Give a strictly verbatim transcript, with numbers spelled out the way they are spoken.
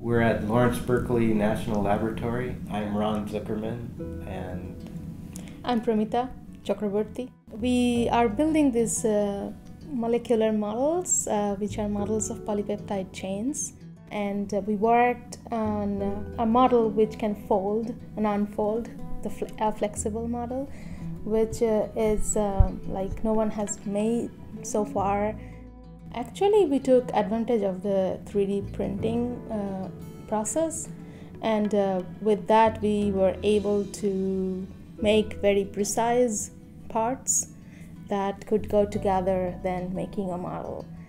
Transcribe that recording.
We're at Lawrence Berkeley National Laboratory. I'm Ron Zuckerman, and I'm Pramita Chakraborty. We are building these uh, molecular models, uh, which are models of polypeptide chains. And uh, we worked on uh, a model which can fold and unfold, the fle a flexible model, which uh, is uh, like no one has made so far. Actually, we took advantage of the three D printing uh, process, and uh, with that we were able to make very precise parts that could go together, then making a model.